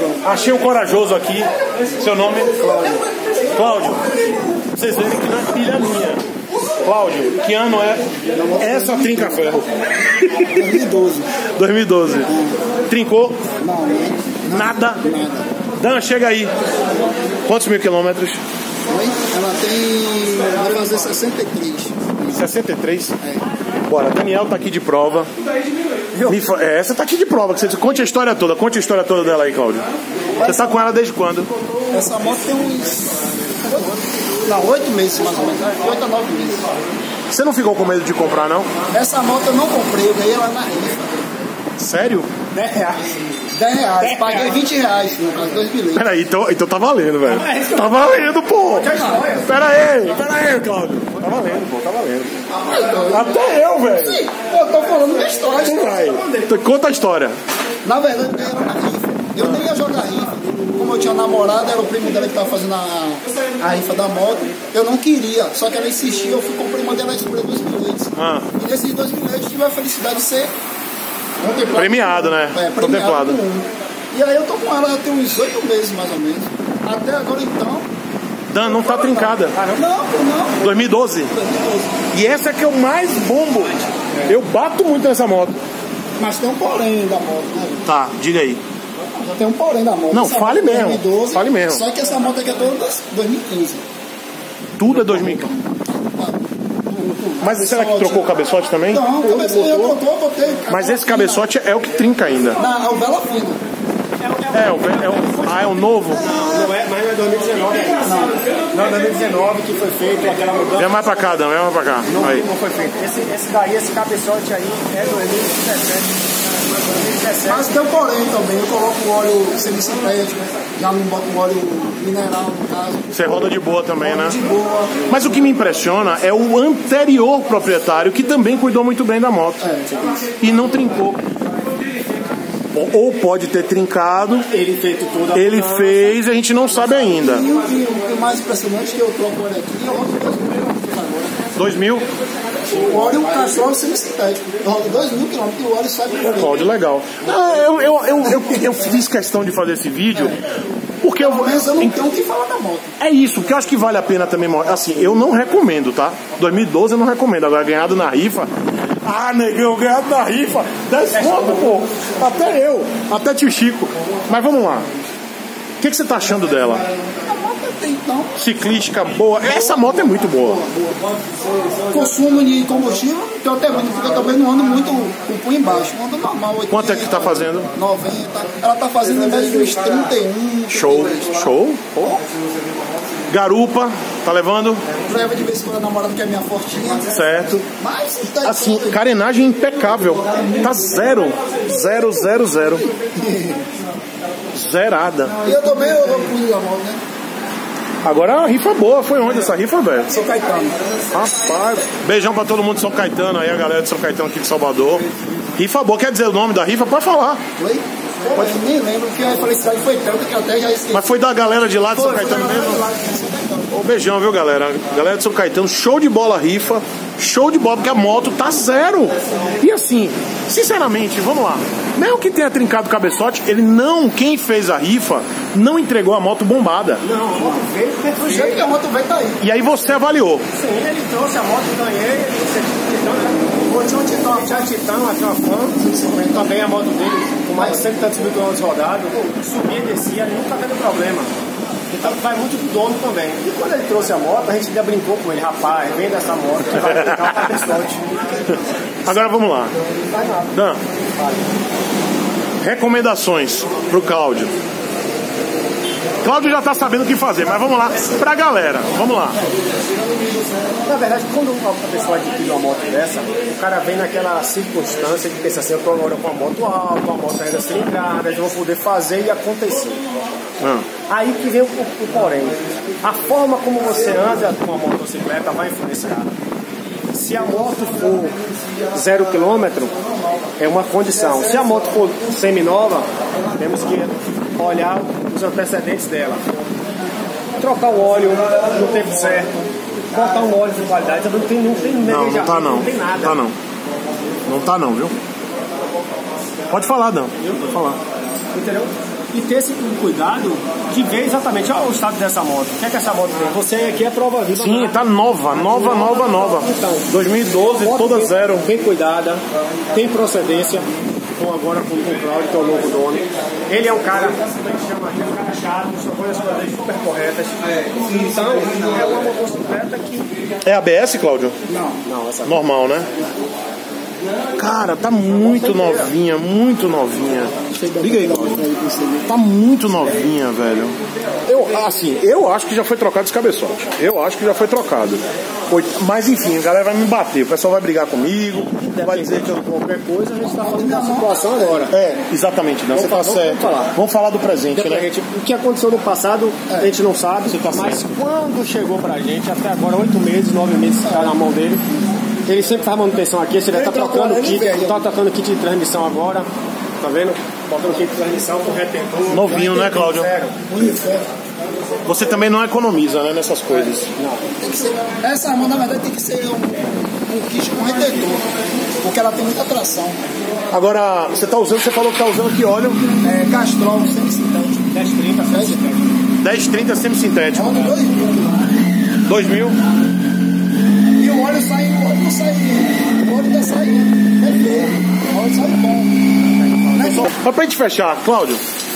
Achei um corajoso aqui. Seu nome? Cláudio. Cláudio, vocês verem que não é filha minha. Cláudio, que ano é essa trinca-ferro? 2012. 2012. Trincou? Não, Nada? nada. Dan, chega aí. Quantos mil quilômetros? Oi? Ela tem... vai fazer 63. 63? É. Bora, Daniel tá aqui de prova. Essa tá aqui de prova. Que você conte a história toda. Conte a história toda dela aí, Cláudio. Você tá com ela desde quando? Essa moto tem uns... não, 8 meses mais ou menos. 8 a 9 meses. Você não ficou com medo de comprar, não? Essa moto eu não comprei, eu ganhei ela na rifa. Sério? 10 reais. 10 reais. Paguei 20 reais no caso, 2 bilhetes. Peraí, então tá valendo, velho. Tá valendo, pô. Pera aí, Cláudio. Tá valendo, pô, tá valendo. Até eu, velho. Sim, eu tô falando minha história. Então, conta a história. Na verdade, eu ganhei ela na rifa. Eu nem ia jogar rifa. Como eu tinha namorada, era o primo dela que tava fazendo a rifa da moto. Eu não queria, só que ela insistia. Eu fui com o primo dela e escolhi 2 bilhetes. E nesses 2 bilhetes eu tive a felicidade de ser premiado, né? Premiado com um. E aí eu tô com ela tem uns 8 meses mais ou menos. Até agora então. Dan, não tá trincada. Não. 2012? 2012. E essa é que eu mais bombo. Eu bato muito nessa moto. Mas tem um porém da moto, né? Tá, diga aí. Já tem um porém da moto. Não, essa fale moto é mesmo. 2012, Fale mesmo. Só que essa moto aqui é toda 2015. Tudo é 2015. Mas será que trocou o cabeçote também? Não, o cabeçote já trocou, eu botei. Mas esse cabeçote é o que trinca ainda. Não, é o vela fina. É o novo? Não é, mas não é 2019 ainda. Não é 2019 que foi feito aquela mudança. Vem mais pra cá, Dan, vem mais pra cá. Aí. Não foi feito. Esse daí, esse cabeçote aí é 2017. Mas tem um porém também. Eu coloco o óleo semissintético, já não boto o óleo mineral no caso. Você roda de boa também, né? De boa. Mas o que me impressiona é o anterior proprietário que também cuidou muito bem da moto. E não trincou. Ou pode ter trincado. Ele fez e a gente não sabe ainda. E o mais impressionante é que eu troco o óleo aqui e eu rodo 2 mil quilômetros agora. 2000? O óleo castrol semissintético. Eu rodo 2.000 quilômetros e o óleo sai por Cláudio, legal. Eu fiz questão de fazer esse vídeo porque eu não tenho o que falar da moto. É isso, porque eu acho que vale a pena também. Assim, eu não recomendo, tá? 2012 eu não recomendo. Agora, ganhado na rifa. Ah, negão, ganhado na rifa. 10 conto, pô. Até tio Chico. Mas vamos lá. O que você tá achando dela? A moto tem, então. Ciclística boa. Essa moto é muito boa. Consumo de combustível, então até muito, porque eu também não ando muito o punho embaixo. Eu ando normal. 80, quanto é que tá fazendo? 90. Ela tá fazendo em média de uns 31. Show. 32. Show? Oh. Garupa, tá levando? Leva de vez em quando a namorada que é minha fortinha. Certo. Mas assim, carenagem impecável. Tá 0. Zerada. E eu também eu cuido da moto, né? Agora a rifa boa. Foi onde essa rifa, velho? São Caetano. Rapaz. Beijão pra todo mundo de São Caetano aí, a galera de São Caetano aqui de Salvador. Rifa boa, quer dizer o nome da rifa? Pode falar. Oi? Pode. Eu nem lembro, porque a felicidade foi tanta que até já esqueci. Mas foi da galera de lá de São Caetano mesmo? Ô, beijão, viu, galera? Galera de São Caetano, show de bola a rifa. Show de bola, porque a moto tá 0. E assim, sinceramente, vamos lá. Mesmo que tenha trincado o cabeçote, quem fez a rifa, não entregou a moto bombada. Não, a moto veio, do jeito que a moto veio, tá aí. E aí você avaliou. Sim, ele trouxe a moto, ganhei, tinha um Titã, uma Fan, também a moto dele, com mais de 100 e tantos mil quilômetros rodados, subia e descia, nunca teve problema. Então vai muito do dono também. E quando ele trouxe a moto, a gente ainda brincou com ele, rapaz, vem dessa moto, que vai brincar o cabeçote. Agora vamos lá. Dan, recomendações pro Cláudio. Cláudio já tá sabendo o que fazer, mas vamos lá pra galera. Vamos lá. Na verdade, quando a pessoa adquire uma moto dessa, o cara vem naquela circunstância de pensar assim, eu tô agora com a moto alta, a moto ainda cilindrada, eu vou poder fazer e acontecer. Aí que vem o porém. A forma como você anda com a motocicleta vai influenciar. Se a moto for 0 km, é uma condição. Se a moto for semi-nova, temos que olhar os antecedentes dela. Trocar o óleo no tempo certo, botar um óleo de qualidade, não tem não tá não. Não tem nada. Tá não. Não tá não, viu? Pode falar, Dan. Pode falar. Entendeu? e ter esse cuidado de ver exatamente o estado dessa moto. O que é que essa moto tem? Você aqui é prova viva. Sim, tá nova. Então, 2012, toda zero. Bem cuidada, tem procedência. Então agora com o Cláudio, que é o novo dono. Ele é um cara, a gente chama de um cara chato, só põe as coisas super corretas. Então, é uma motocicleta que... É ABS, Cláudio? Não, essa normal, né? Cara, tá muito novinha, muito novinha. Liga aí, Cláudio. Tá muito novinha, velho. Eu acho que já foi trocado esse cabeçote. Eu acho que já foi trocado. Mas enfim, a galera vai me bater. O pessoal vai brigar comigo, vai dizer que eu qualquer coisa, a gente tá falando da situação agora. É, exatamente, não. Você tá certo. Vamos falar do presente, né? O que aconteceu no passado, a gente não sabe, mas quando chegou pra gente, até agora, 8 meses, 9 meses tá na mão dele. Ele sempre faz manutenção aqui, você tá trocando o kit, tá trocando kit de transmissão agora, tá vendo? Botando kit de transmissão com retentor. Novinho, né, Cláudio? Você também não economiza, né, nessas coisas. Não. Tem que ser, essa arma, na verdade, tem que ser um kit com retentor, porque ela tem muita tração. Agora, você falou que tá usando que óleo? É Castrol, semi-sintético. 1030 semi-sintético. 1030 semi-sintético. Óleo 2000. 2000? E o óleo sai, o óleo não sai, o óleo tá saindo, é feio, o óleo sai bom. Mas pra gente fechar, Cláudio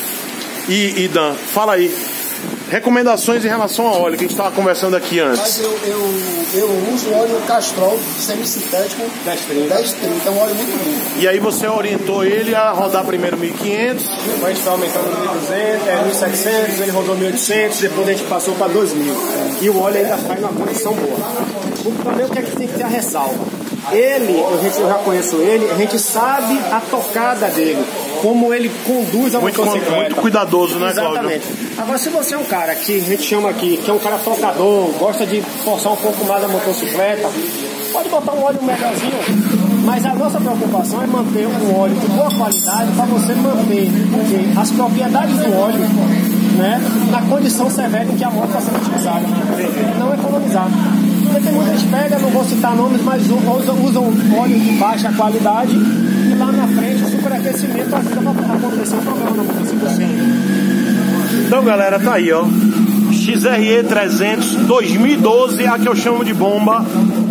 e Dan, fala aí, recomendações em relação ao óleo que a gente estava conversando aqui antes. Mas eu uso óleo Castrol semi-sintético 1030, é um óleo muito bom. E aí você orientou ele a rodar primeiro 1500, a gente está aumentando 1.200, 1.700, ele rodou 1.800, depois a gente passou para 2.000. E o óleo ainda sai numa condição boa. Também o que é que tem que ter a ressalva? Eu já conheço ele, a gente sabe a tocada dele, como ele conduz a motocicleta. Muito cuidadoso, né, Cláudio? Exatamente. Agora, se você é um cara que a gente chama aqui, que é um cara tocador, gosta de forçar um pouco mais a motocicleta, pode botar um óleo melhorzinho. Mas a nossa preocupação é manter um óleo de boa qualidade para você manter as propriedades do óleo, né, na condição severa em que a moto está sendo utilizada. Não economizar. Porque tem muita gente pega, não vou citar nomes, mas usam óleo de baixa qualidade e lá na frente o superaquecimento ajuda a acontecer um problema na motocicleta. Então, galera, tá aí, ó. XRE 300 2012, a que eu chamo de bomba,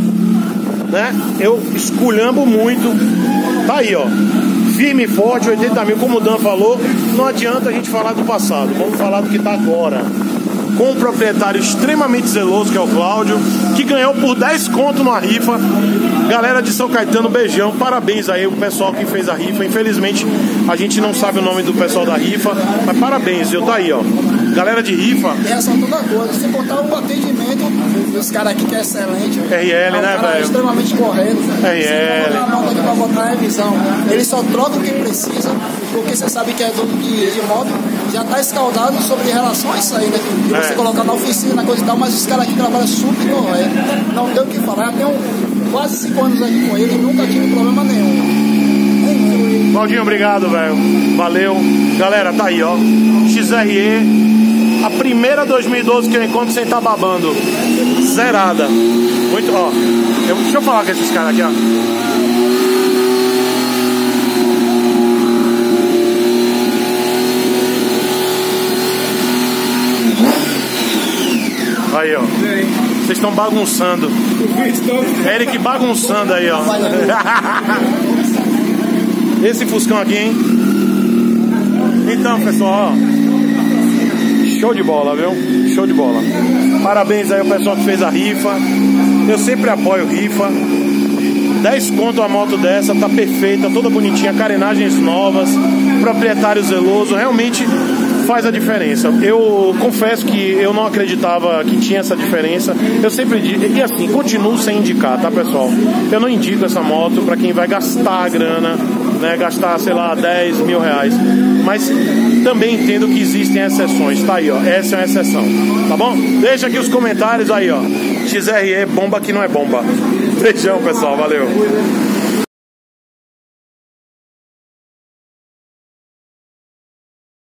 né? Eu esculhambo muito. Tá aí, ó. Firme e forte, 80 mil, como o Dan falou. Não adianta a gente falar do passado, vamos falar do que tá agora. Com um proprietário extremamente zeloso, que é o Cláudio, que ganhou por 10 conto numa rifa. Galera de São Caetano, beijão, parabéns aí o pessoal que fez a rifa. Infelizmente a gente não sabe o nome do pessoal da rifa, mas parabéns, viu? Tá aí, ó. Galera de rifa. Essa é toda coisa, sem contar o atendimento dos caras aqui que é excelente. RL, né, velho? Extremamente correto. RL. A moto aqui pra botar a revisão. Ele só troca o que precisa, porque você sabe que é dono de moto, já tá escaldado sobre relação a isso aí, né? De você colocar na oficina, coisa e tal, mas os caras aqui trabalham super correto. Não tem o que falar. Eu tenho quase 5 anos aqui com ele e nunca tive problema nenhum. Claudinho, obrigado, velho. Valeu. Galera, tá aí, ó. XRE. A primeira 2012 que eu encontro sem estar babando. Zerada. Muito, ó. Deixa eu falar com esses caras aqui, ó. Aí, ó. Vocês estão bagunçando. Eric bagunçando aí, ó. Esse Fuscão aqui, hein? Então, pessoal, ó. Show de bola, viu? Show de bola. Parabéns aí ao pessoal que fez a rifa. Eu sempre apoio rifa. 10 conto a moto dessa, tá perfeita, toda bonitinha, carenagens novas, proprietário zeloso, realmente faz a diferença. Eu confesso que eu não acreditava que tinha essa diferença. Eu sempre digo, e assim, continuo sem indicar, tá, pessoal? Eu não indico essa moto para quem vai gastar a grana, né, gastar, sei lá, 10 mil reais. Mas também entendo que existem exceções, tá aí, ó. Essa é uma exceção, tá bom? Deixa aqui os comentários aí, ó. XRE, bomba que não é bomba. Beijão, pessoal, valeu.